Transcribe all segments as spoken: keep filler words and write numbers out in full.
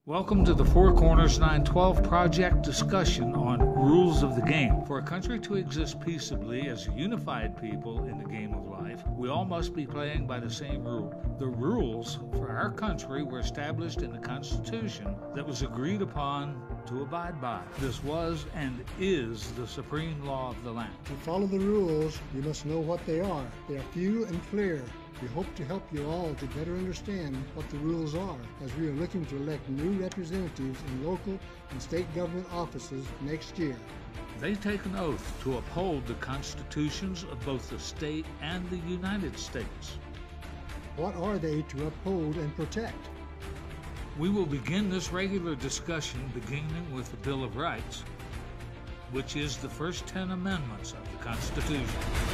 Welcome to the Four Corners nine twelve Project discussion on rules of the game. For a country to exist peaceably as a unified people in the game of life, we all must be playing by the same rule. The rules for our country were established in the Constitution that was agreed upon to abide by. This was and is the supreme law of the land. To follow the rules, you must know what they are. They are few and clear. We hope to help you all to better understand what the rules are, as we are looking to elect new representatives in local and state government offices next year. They take an oath to uphold the constitutions of both the state and the United States. What are they to uphold and protect? We will begin this regular discussion beginning with the Bill of Rights, which is the first ten amendments of the Constitution.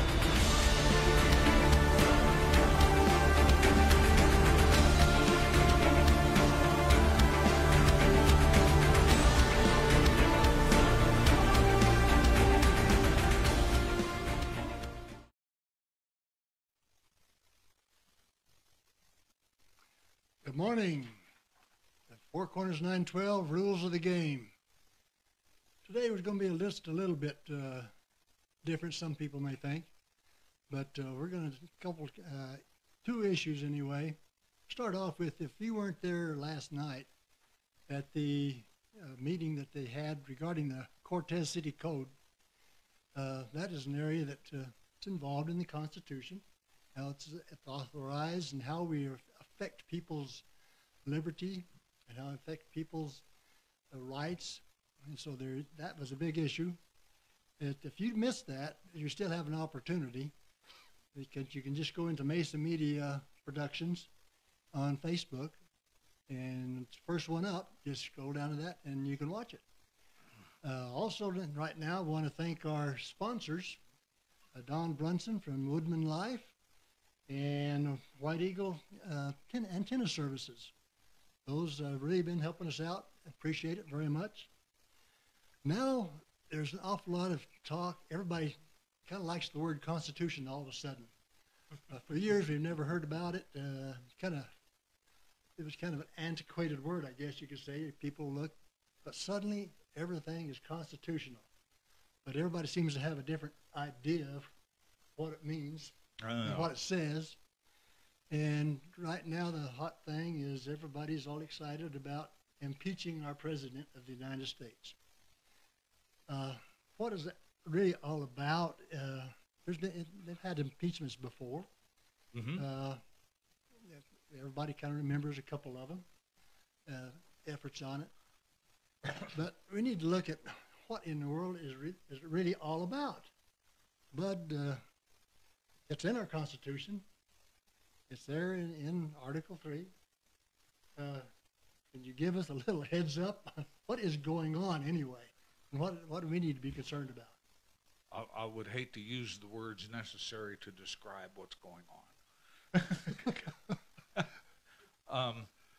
Good morning. The Four Corners nine twelve Rules of the Game. Today was going to be a list a little bit uh, different, some people may think, but uh, we're going to couple uh, two issues anyway. Start off with, if you weren't there last night at the uh, meeting that they had regarding the Cortez City Code, uh, that is an area that uh, it's involved in the Constitution, how it's, it's authorized and how we are affect people's liberty and how it affect people's uh, rights. And so there, that was a big issue. It, if you missed that, you still have an opportunity, because you can just go into Mesa Media Productions on Facebook, and it's the first one up, just scroll down to that and you can watch it. Uh, also, right now, I want to thank our sponsors, uh, Don Brunson from Woodman Life, and White Eagle uh, Antenna Services. Those have really been helping us out. Appreciate it very much. Now, there's an awful lot of talk. Everybody kind of likes the word Constitution all of a sudden. Uh, for years, we've never heard about it. Uh, kind of, it was kind of an antiquated word, I guess you could say. People look, but suddenly everything is constitutional. But everybody seems to have a different idea of what it means. And what it says. And right now the hot thing is everybody's all excited about impeaching our President of the United States. Uh, what is that really all about? Uh, there's been, they've had impeachments before. Mm-hmm. uh, everybody kind of remembers a couple of them, uh, efforts on it. But we need to look at what in the world is, re is it really all about. Bud, uh, it's in our Constitution. It's there in, in Article three. Uh, can you give us a little heads up on what is going on anyway? And what, what do we need to be concerned about? I, I would hate to use the words necessary to describe what's going on. um,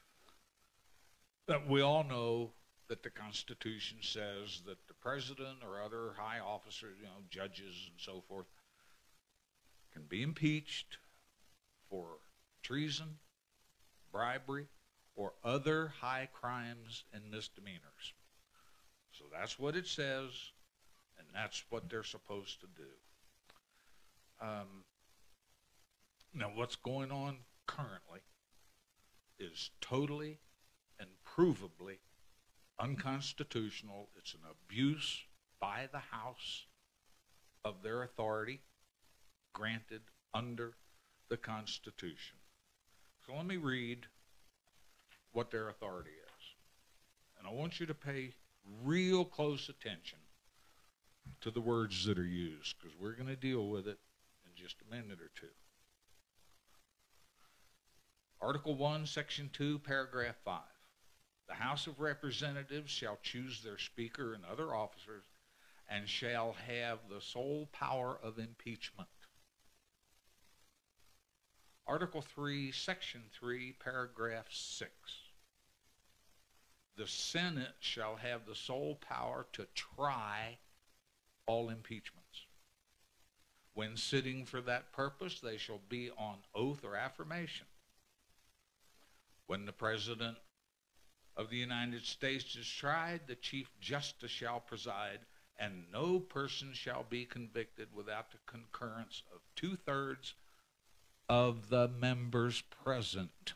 but we all know that the Constitution says that the president or other high officers, you know, judges and so forth, can be impeached for treason, bribery, or other high crimes and misdemeanors. So that's what it says, and that's what they're supposed to do. Um, now, what's going on currently is totally and provably unconstitutional. It's an abuse by the House of their authority granted under the Constitution. So let me read what their authority is. And I want you to pay real close attention to the words that are used, because we're going to deal with it in just a minute or two. Article one, Section two, Paragraph five. The House of Representatives shall choose their Speaker and other officers, and shall have the sole power of impeachment. Article three, Section three, Paragraph six. The Senate shall have the sole power to try all impeachments. When sitting for that purpose, they shall be on oath or affirmation. When the President of the United States is tried, the Chief Justice shall preside, and no person shall be convicted without the concurrence of two-thirds of the members present.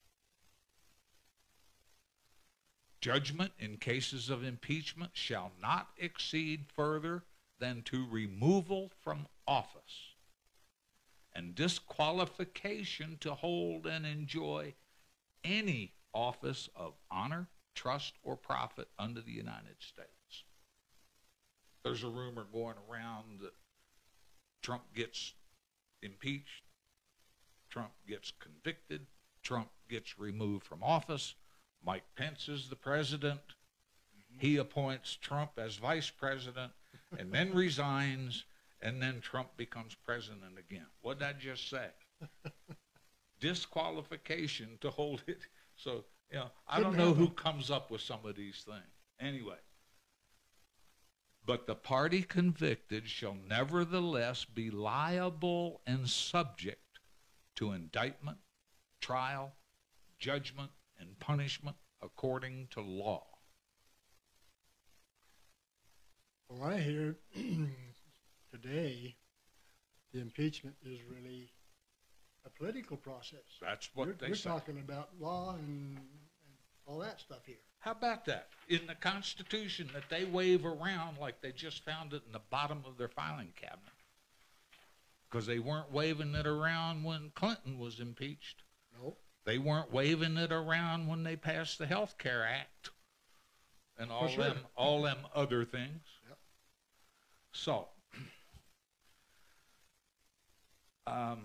Judgment in cases of impeachment shall not exceed further than to removal from office and disqualification to hold and enjoy any office of honor, trust, or profit under the United States. There's a rumor going around that Trump gets impeached, Trump gets convicted, Trump gets removed from office, Mike Pence is the president, he appoints Trump as vice president, and then resigns, and then Trump becomes president again. What'd I just say? Disqualification to hold it. So, you know, I don't know who comes up with some of these things. Anyway. But the party convicted shall nevertheless be liable and subject to indictment, trial, judgment, and punishment according to law. Well, I hear today the impeachment is really a political process. That's what we're, they we're say. We're talking about law and, and all that stuff here. How about that? In the Constitution that they wave around like they just found it in the bottom of their filing cabinet. Because they weren't waving it around when Clinton was impeached. Nope. They weren't waving it around when they passed the Health Care Act and all sure. them all them other things. Yep. So um,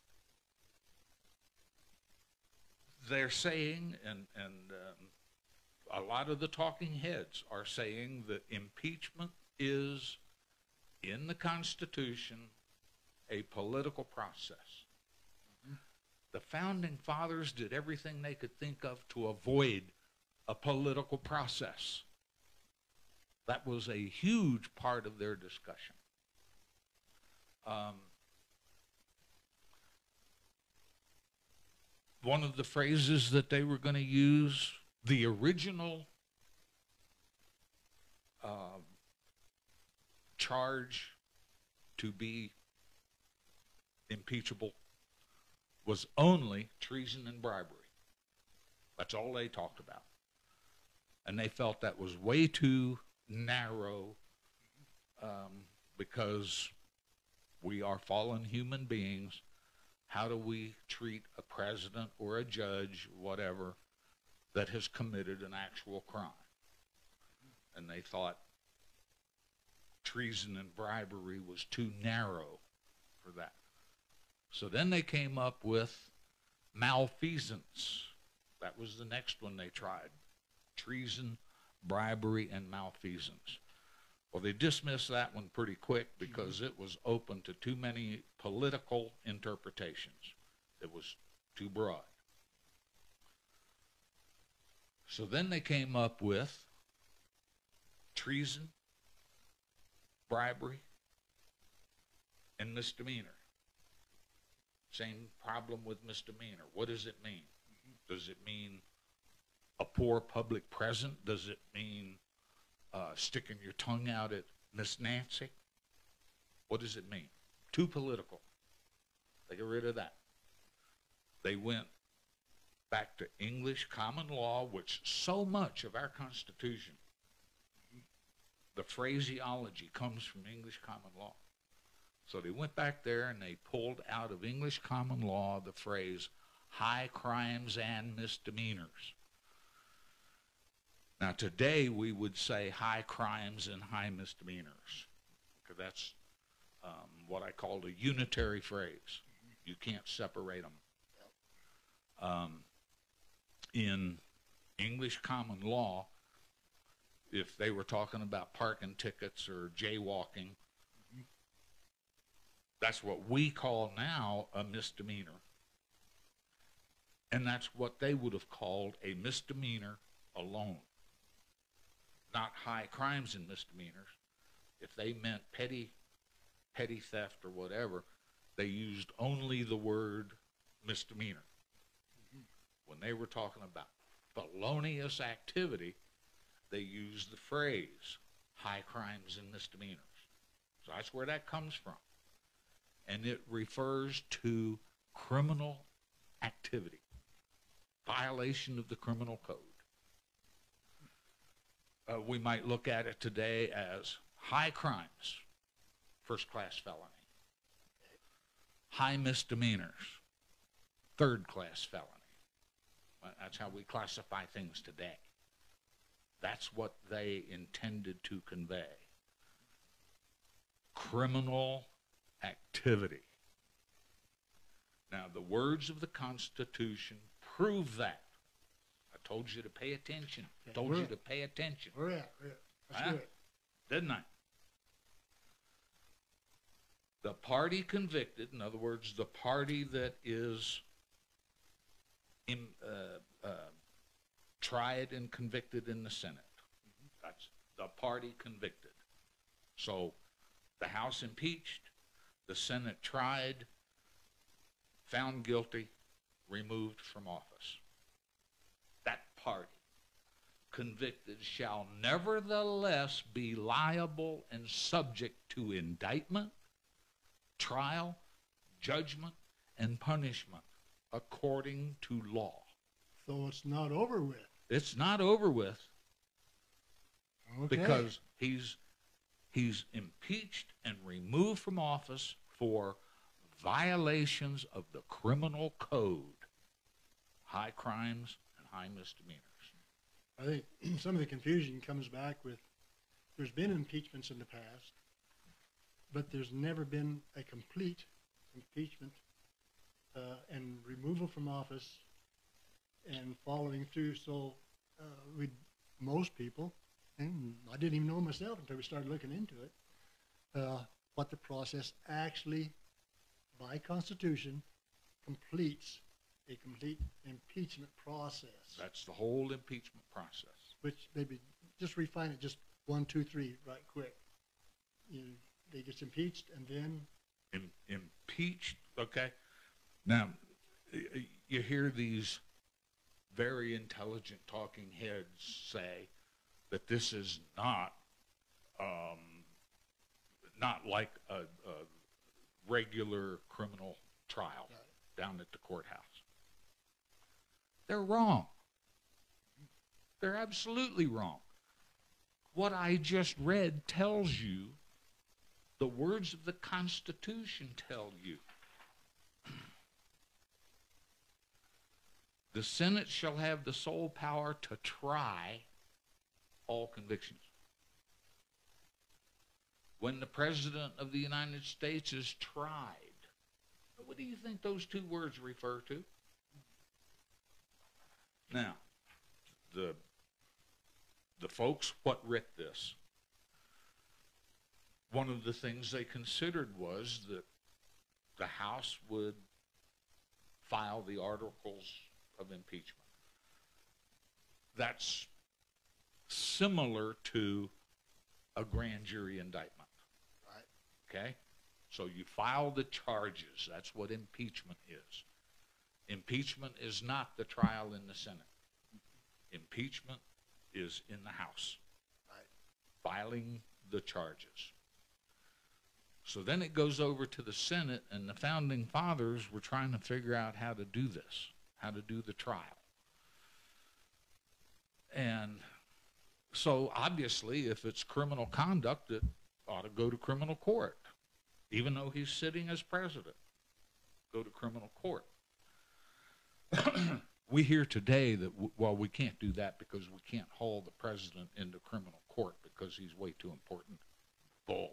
they're saying, and and um, a lot of the talking heads are saying that impeachment is in the Constitution a political process. Mm-hmm. The founding fathers did everything they could think of to avoid a political process. That was a huge part of their discussion. Um, one of the phrases that they were going to use, the original uh, charge to be impeachable was only treason and bribery. That's all they talked about. And they felt that was way too narrow um, because we are fallen human beings. How do we treat a president or a judge, whatever, that has committed an actual crime? And they thought treason and bribery was too narrow for that. So then they came up with malfeasance. That was the next one they tried. Treason, bribery, and malfeasance. Well, they dismissed that one pretty quick because it was open to too many political interpretations. It was too broad. So then they came up with treason, bribery, and misdemeanor. Same problem with misdemeanor. What does it mean? Mm-hmm. Does it mean a poor public present? Does it mean uh, sticking your tongue out at Miss Nancy? What does it mean? Too political. They got rid of that. They went back to English common law, which so much of our Constitution, the phraseology comes from English common law. So they went back there and they pulled out of English common law the phrase high crimes and misdemeanors. Now today we would say high crimes and high misdemeanors, because that's um, what I called a unitary phrase. You can't separate them. Um, in English common law, if they were talking about parking tickets or jaywalking, that's what we call now a misdemeanor. And that's what they would have called a misdemeanor alone. Not high crimes and misdemeanors. If they meant petty, petty theft or whatever, they used only the word misdemeanor. Mm-hmm. When they were talking about felonious activity, they use the phrase high crimes and misdemeanors. So that's where that comes from. And it refers to criminal activity, violation of the criminal code. Uh, we might look at it today as high crimes, first-class felony. High misdemeanors, third-class felony. Uh, that's how we classify things today. That's what they intended to convey. Criminal activity. Now, the words of the Constitution prove that. I told you to pay attention. Okay, told we're you at- to pay attention. We're at, we're at. Let's Huh? do it. Didn't I? The party convicted, in other words, the party that is in, uh, uh, tried and convicted in the Senate. That's the party convicted. So the House impeached, the Senate tried, found guilty, removed from office. That party convicted shall nevertheless be liable and subject to indictment, trial, judgment, and punishment according to law. So it's not over with. It's not over with Okay. because he's he's impeached and removed from office for violations of the criminal code, high crimes and high misdemeanors. I think some of the confusion comes back with there's been impeachments in the past, but there's never been a complete impeachment uh, and removal from office and following through. So uh, we, most people, and I didn't even know myself until we started looking into it, uh, what the process actually, by Constitution, completes a complete impeachment process. That's the whole impeachment process. Which maybe just refine it, just one, two, three, right quick. You, they get impeached and then Im- impeached, okay? Now, y- y- you hear these very intelligent talking heads say that this is not um, not like a, a regular criminal trial down at the courthouse. They're wrong. They're absolutely wrong. What I just read tells you, the words of the Constitution tell you. The Senate shall have the sole power to try all convictions. When the President of the United States is tried, what do you think those two words refer to? Now, the the folks what writ this, one of the things they considered was that the House would file the articles of impeachment. That's similar to a grand jury indictment. Right. Okay? So you file the charges. That's what impeachment is. Impeachment is not the trial in the Senate. Impeachment is in the House. Right. Filing the charges. So then it goes over to the Senate, and the Founding Fathers were trying to figure out how to do this, how to do the trial. And so obviously, if it's criminal conduct, it ought to go to criminal court, even though he's sitting as president. Go to criminal court. We hear today that, w- well, we can't do that because we can't haul the president into criminal court because he's way too important. Bull.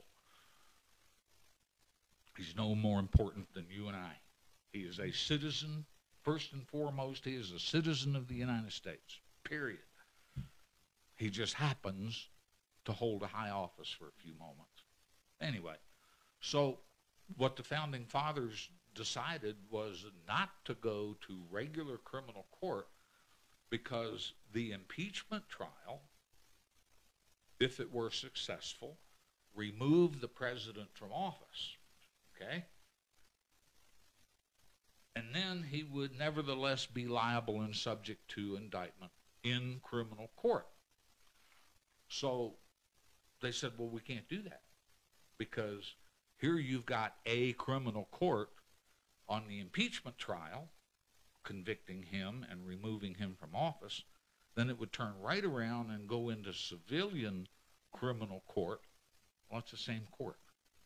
He's no more important than you and I. He is a citizen. First and foremost, he is a citizen of the United States, period. He just happens to hold a high office for a few moments. Anyway, so what the Founding Fathers decided was not to go to regular criminal court because the impeachment trial, if it were successful, removed the president from office, okay? And then he would nevertheless be liable and subject to indictment, in criminal court. So they said, well, we can't do that because here you've got a criminal court on the impeachment trial convicting him and removing him from office. Then it would turn right around and go into civilian criminal court. Well, it's the same court.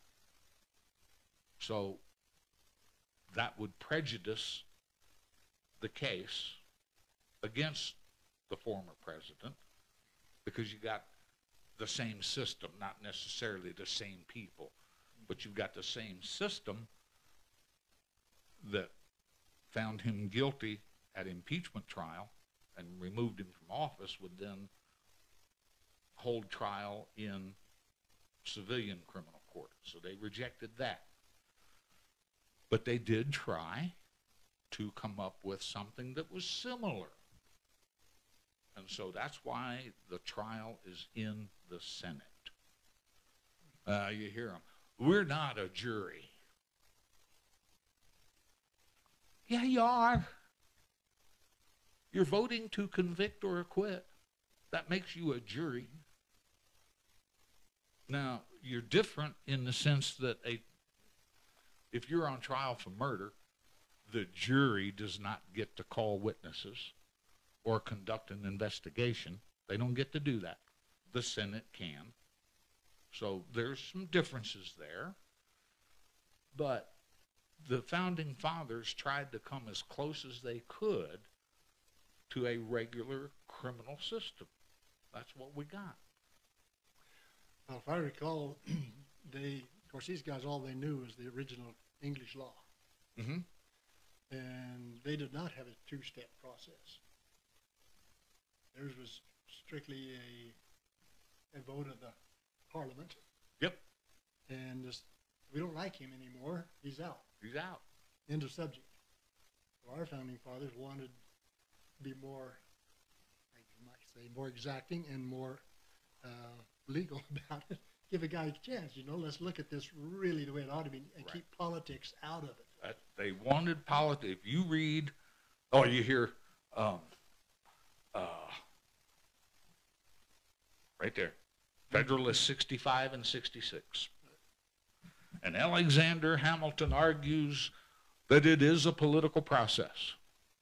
So that would prejudice the case against the former president because you got the same system, not necessarily the same people, but you've got the same system that found him guilty at impeachment trial and removed him from office would then hold trial in civilian criminal court. So they rejected that. But they did try to come up with something that was similar. And so that's why the trial is in the Senate. Uh, you hear them. We're not a jury. Yeah, you are. You're voting to convict or acquit. That makes you a jury. Now, you're different in the sense that a, if you're on trial for murder, the jury does not get to call witnesses or conduct an investigation. They don't get to do that. The Senate can. So there's some differences there. But the founding fathers tried to come as close as they could to a regular criminal system. That's what we got. Well, if I recall, they, of course, these guys, all they knew was the original English law. Mm-hmm. And they did not have a two-step process. Theirs was strictly a, a vote of the Parliament. Yep. And just, we don't like him anymore, he's out. He's out. End of subject. So our founding fathers wanted to be more, like you might say, more exacting and more uh, legal about it. Give a guy a chance, you know, let's look at this really the way it ought to be and Right. keep politics out of it. Uh, they wanted politics. If you read, oh, you hear, um, uh, right there, Federalist sixty-five and sixty-six. And Alexander Hamilton argues that it is a political process.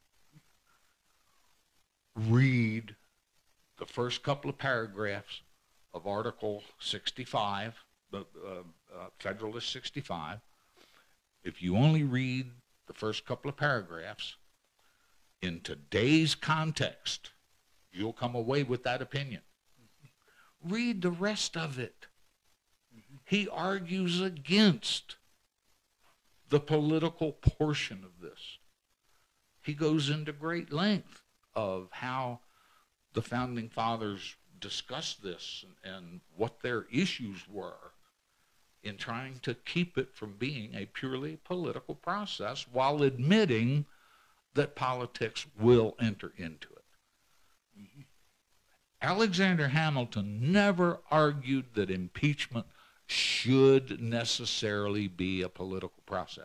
Read the first couple of paragraphs of Article sixty-five, the uh, uh, Federalist sixty-five. If you only read the first couple of paragraphs, in today's context, you'll come away with that opinion. Read the rest of it. He argues against the political portion of this. He goes into great length of how the founding fathers discussed this and, and what their issues were in trying to keep it from being a purely political process while admitting that politics will enter into it. Mm-hmm. Alexander Hamilton never argued that impeachment should necessarily be a political process.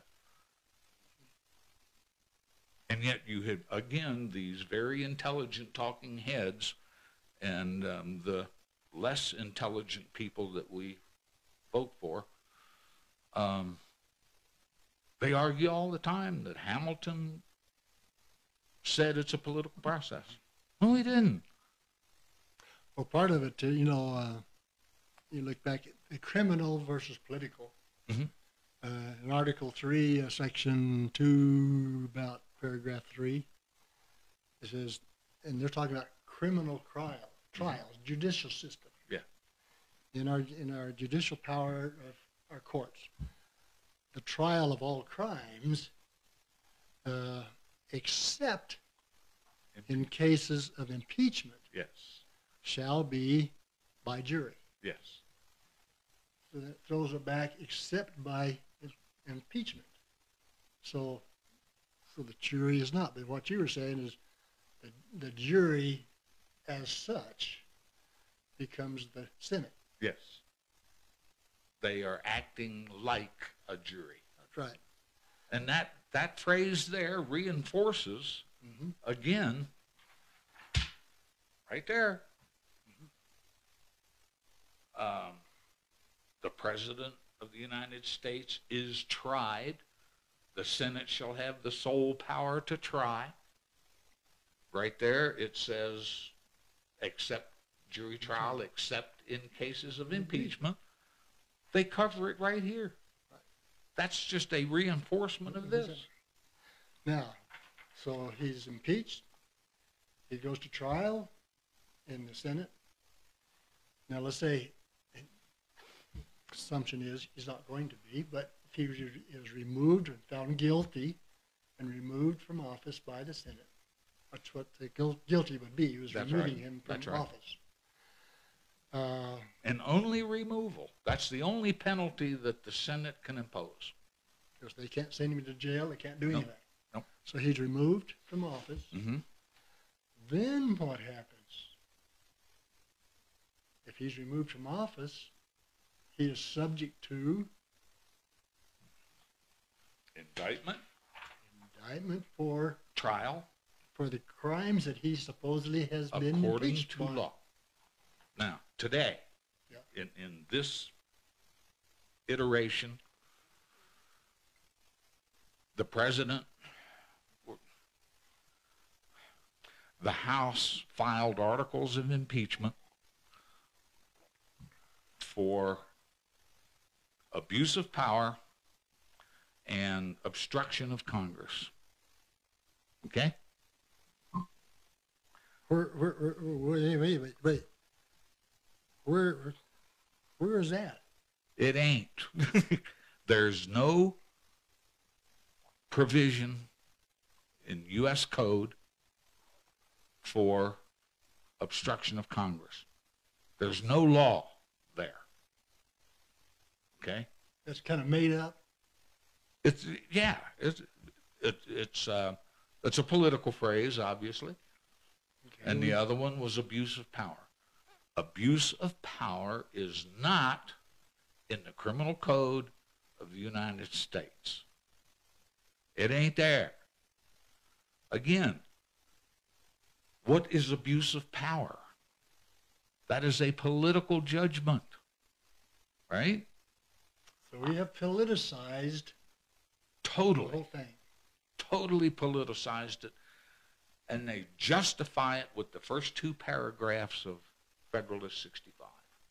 And yet you had, again, these very intelligent talking heads and um, the less intelligent people that we vote for, um, they argue all the time that Hamilton said it's a political process. No, he didn't. Well, part of it, too, you know, uh, you look back at the criminal versus political. Mm-hmm. Uh, in Article three, uh, Section two, about paragraph three, it says, and they're talking about criminal trial, trials, mm-hmm. judicial system. Yeah. In our in our judicial power of our courts, the trial of all crimes, uh, except in cases of impeachment, yes, shall be by jury. yes. So that throws it back, except by impeachment. So, so the jury is not. But what you were saying is, the, the jury, as such, becomes the Senate. Yes. They are acting like a jury. That's right. And that, that phrase there reinforces, mm-hmm. again, right there. Um, the President of the United States is tried. The Senate shall have the sole power to try. Right there it says, except jury trial, except in cases of impeachment. They cover it right here. That's just a reinforcement of this. Now, so he's impeached. He goes to trial in the Senate. Now, let's say, assumption is he's not going to be, but if he was, is removed and found guilty and removed from office by the Senate, that's what the guilty would be. He was That's removing right. him from That's right. office. Uh, And only removal. That's the only penalty that the Senate can impose. because they can't send him to jail. They can't do Nope. anything. Nope. So he's removed from office. Mm-hmm. Then what happens? If he's removed from office, he is subject to Indictment, indictment for trial, for the crimes that he supposedly has been according impeached to by. law. Now, today, Yeah. in, in this iteration, the President, the House filed articles of impeachment for abuse of power and obstruction of Congress. Okay? Where, where, where, wait, wait, wait, wait. Where, where is that? It ain't. There's no provision in U S code for obstruction of Congress. There's no law there. Okay? That's kind of made up. It's yeah. It's it, it's uh, it's a political phrase, obviously, Okay. and the other one was abuse of power. Abuse of power is not in the criminal code of the United States. It ain't there. Again, what is abuse of power? That is a political judgment, right? So we have politicized the Totally. whole thing. Totally politicized it, and they justify it with the first two paragraphs of Federalist sixty-five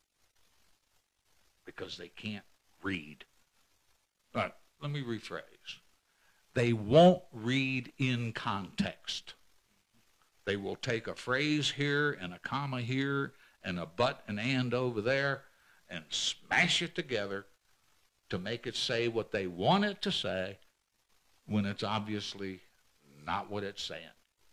because they can't read. But let me rephrase. They won't read in context. They will take a phrase here and a comma here and a but and and over there and smash it together to make it say what they want it to say when it's obviously not what it's saying.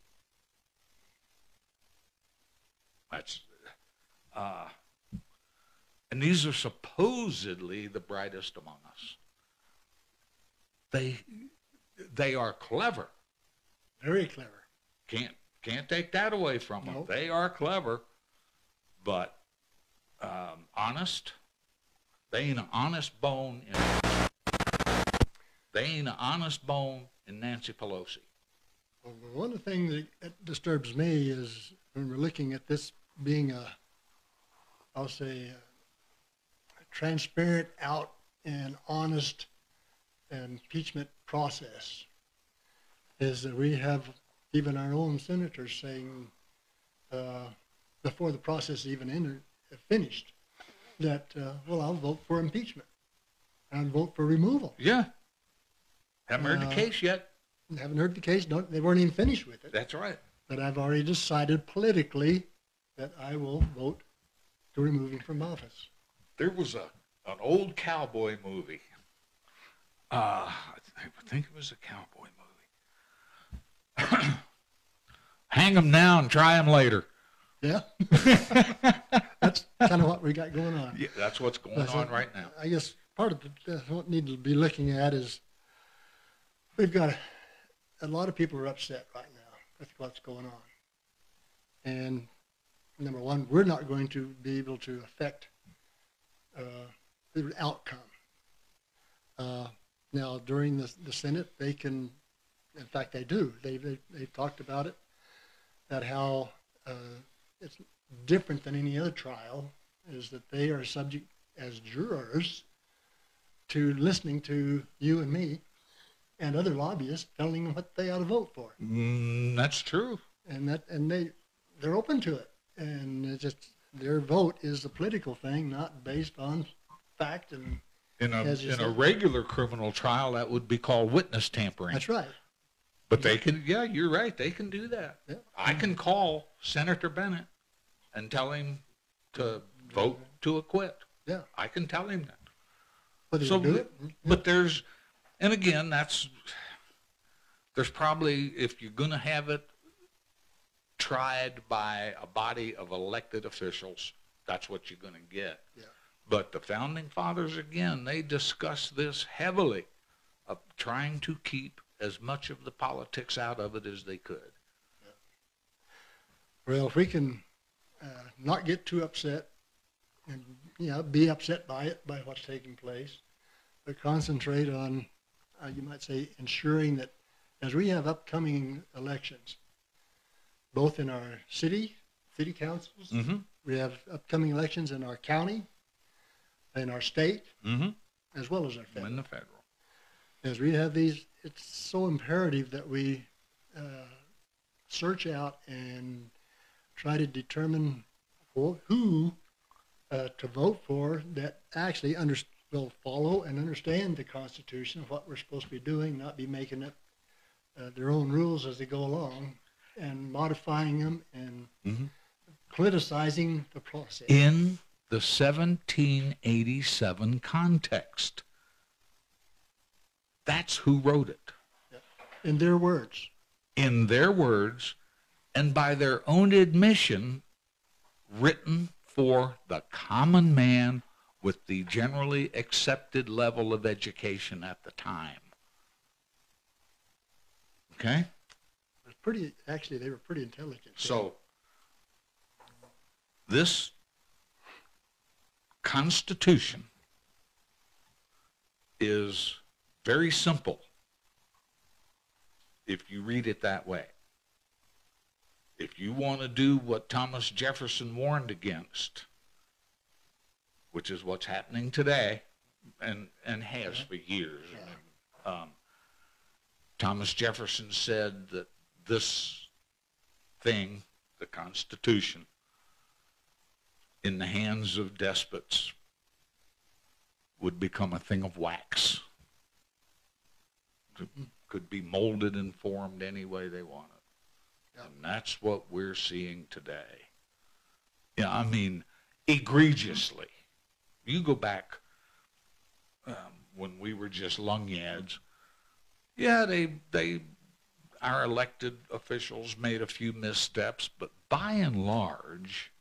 That's, uh, and these are supposedly the brightest among us. They, they are clever. Very clever. Can't can't take that away from them. Nope. They are clever, but um, honest. They ain't an honest bone in. They ain't an honest bone in Nancy Pelosi. Well, one of the things that- that disturbs me is when we're looking at this being a, I'll say, a transparent, out and honest impeachment process, is that we have even our own senators saying, uh, before the process even entered, finished, that, uh, well, I'll vote for impeachment. I'll vote for removal. Yeah. Haven't heard Uh, the case yet. Haven't heard the case. Don't, they weren't even finished with it. That's right. But I've already decided politically that I will vote to remove him from office. There was a an old cowboy movie. Uh, I think it was a cowboy movie. Hang 'em now and try 'em later. Yeah. That's kind of what we got going on. Yeah, that's what's going That's on what- right now. I guess part of the, uh, what we need to be looking at is we've got a, a lot of people are upset right now with what's going on. And number one, we're not going to be able to affect uh, the outcome. Uh, now, during the, the Senate, they can, in fact, they do. They, they, they've talked about it, that how uh, it's different than any other trial, is that they are subject as jurors to listening to you and me and other lobbyists telling them what they ought to vote for. Mm, that's true. And that and they they're open to it. And it's just their vote is the political thing, not based on fact. And In a as you in a said. regular criminal trial, that would be called witness tampering. That's right. But they can, yeah, you're right. They can do that. Yeah. I can call Senator Bennett and tell him to vote to acquit. Yeah. I can tell him that. Whether So, you do it, but there's, and again, that's, there's probably, if you're going to have it tried by a body of elected officials, that's what you're going to get. Yeah. But the Founding Fathers, again, they discuss this heavily, of trying to keep as much of the politics out of it as they could. well, if we can uh, not get too upset and, you know, be upset by it, by what's taking place, but concentrate on, uh, you might say, ensuring that as we have upcoming elections, both in our city, city councils, Mm-hmm. we have upcoming elections in our county, in our state, Mm-hmm. as well as our federal. In the federal. As we have these, it's so imperative that we uh, search out and try to determine for who uh, to vote for that actually under, will follow and understand the Constitution, what we're supposed to be doing, not be making up uh, their own rules as they go along and modifying them and Mm-hmm. politicizing the process. In the seventeen eighty-seven context. That's who wrote it. In their words. In their words, and by their own admission, written for the common man with the generally accepted level of education at the time. Okay? It was pretty, actually, they were pretty intelligent. So, this Constitution is very simple if you read it that way. If you want to do what Thomas Jefferson warned against, which is what's happening today and, and has for years. I mean, um, Thomas Jefferson said that this thing, the Constitution, in the hands of despots would become a thing of wax. It could be molded and formed any way they wanted. Yep. And that's what we're seeing today. Yeah, I mean, egregiously. You go back um, when we were just lungyads. Yeah, they they our elected officials made a few missteps, but by and large,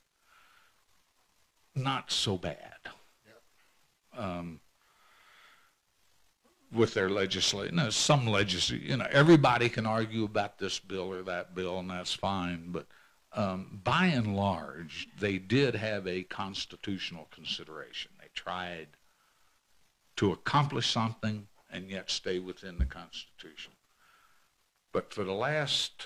not so bad. Yep. Um, with their legislation, no, some legislation, you know, everybody can argue about this bill or that bill, and that's fine. But um, by and large, they did have a constitutional consideration. They tried to accomplish something and yet stay within the Constitution. But for the last,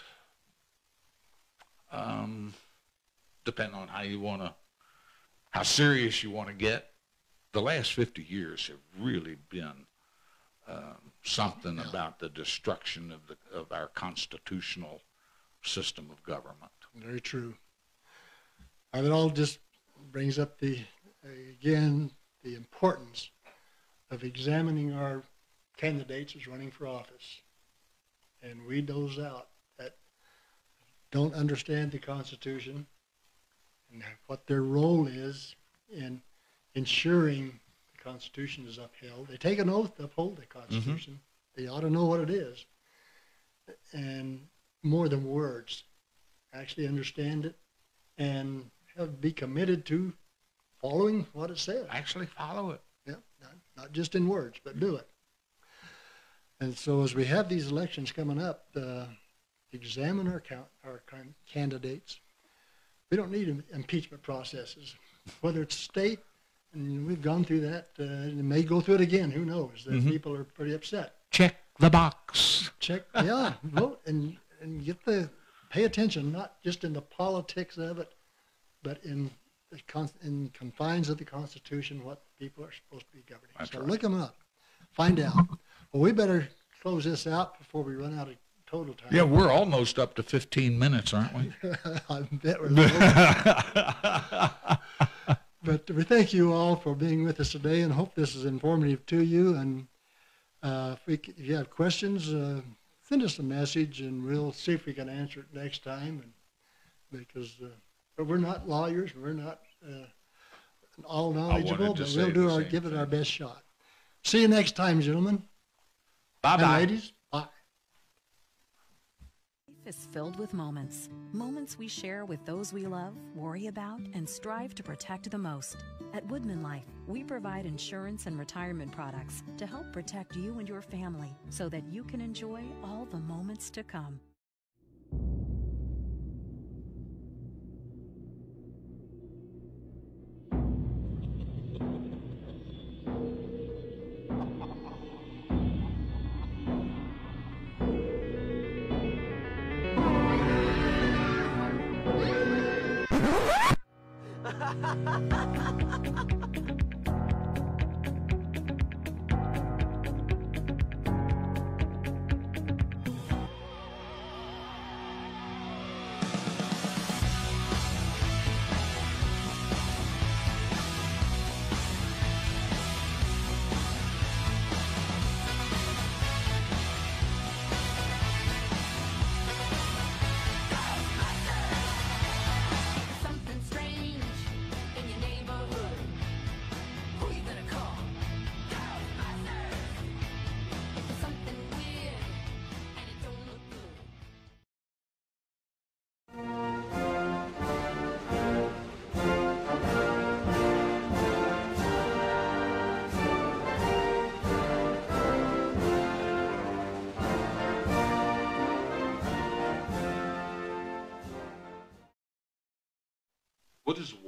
um, depending on how you want to, how serious you want to get, the last fifty years have really been um, something Yeah. about the destruction of the of our constitutional system of government. Very true. And it all just brings up the, again, the importance of examining our candidates as running for office and weed those out that don't understand the Constitution and what their role is in ensuring the Constitution is upheld. They take an oath to uphold the Constitution. They ought to know what it is. And more than words, actually understand it and have, be committed to following what it says. Actually follow it. Yeah, not, not just in words, but do it. And so as we have these elections coming up, uh, examine our, count, our con- candidates. We don't need im- impeachment processes, whether it's state, and we've gone through that, uh, and may go through it again, who knows, that Mhm. people are pretty upset. Check the box. Check, yeah, vote and, and get the, pay attention, not just in the politics of it, but in the con- in confines of the Constitution, what people are supposed to be governing. That's so right. look them up, find out. Well, we better close this out before we run out of total time. Yeah, we're almost up to fifteen minutes, aren't we? I bet we're over. But we thank you all for being with us today, and hope this is informative to you. And uh, if, we, c- if you have questions, uh, send us a message, and we'll see if we can answer it next time. And because uh, but we're not lawyers, we're not uh, all knowledgeable, to but say we'll do the our same give it our thing. best shot. See you next time, gentlemen and Bye-bye. ladies. Bye. Life is filled with moments. Moments we share with those we love, worry about, and strive to protect the most. At Woodman Life, we provide insurance and retirement products to help protect you and your family so that you can enjoy all the moments to come. Something strange in your neighborhood. Who you gonna call? Ghostbusters! If there's something weird and it don't look good. What is